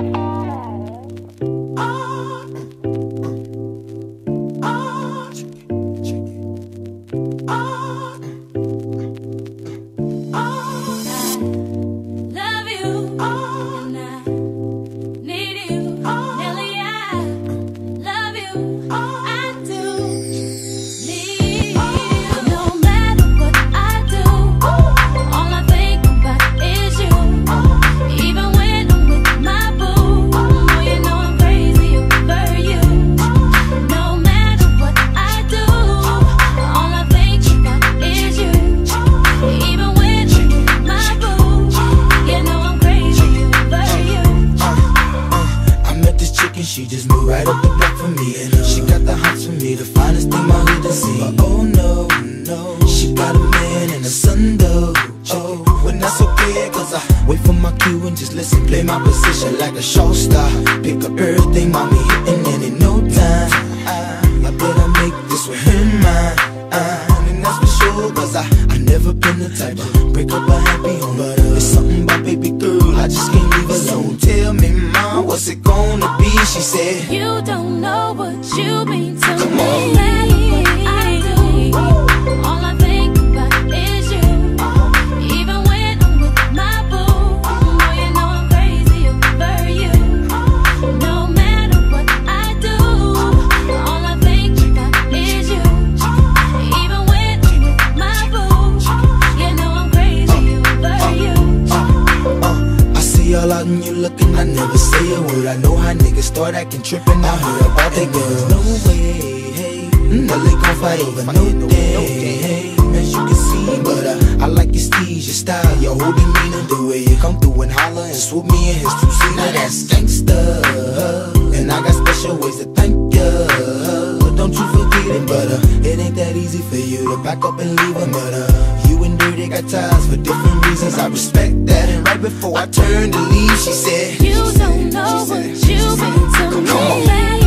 She just moved right up the block for me, and she got the hots for me, the finest thing my hood has seen. But oh no, no, she got a man and a son though. Oh, well that's okay, cause I wait for my cue and just listen, play my position like a show star. Pick up everything, mommy hitting, and in no time I bet I make this with her mine. And that's for sure, cause I never been the type to break up a happy home. But it's something about baby girl, I just can't leave alone. Tell me, mom, what's it gonna be? She said, you don't know what you mean to come me. on. No matter what I do, all I think about is you. Even when I'm with my boo, boy, you know I'm crazy over you. No matter what I do, all I think about is you. Even when I'm with my boo, you know I'm crazy over you. I see all out and you looking, I never say a word. I know how niggas start acting trippin'. I heard about they girls. No way, hey, no they gon' fight over no day, hey, as you can see. But I like your steez, your style, your whole demeanor, the way you come through and holler and swoop me in his two-seater. That's gangsta, and I got special ways to thank ya. But don't you forget it, but it ain't that easy for you to back up and leave him. But you and Dirty got ties for different reasons. I respect that. And right before I turned to leave, she said, you don't know what you mean to me.